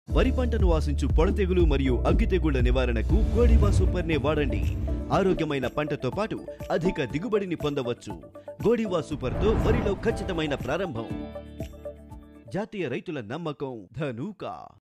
వరి పంటను ఆశించు పొడతెగులు మరియు అగ్గి తెగుళ్ల నివారణకు గోడివా సూపర్ నే వాడండి. ఆరోగ్యమైన పంటతో పాటు అధిక దిగుబడిని పొందవచ్చు. గోడివా సూపర్ తో వరిలో ఖచ్చితమైన ప్రారంభం. జాతీయ రైతుల నమ్మకం ధనూకా.